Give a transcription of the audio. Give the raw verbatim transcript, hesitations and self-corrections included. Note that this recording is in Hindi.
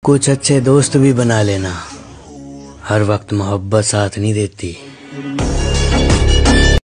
कुछ अच्छे दोस्त भी बना लेना, हर वक्त मोहब्बत साथ नहीं देती।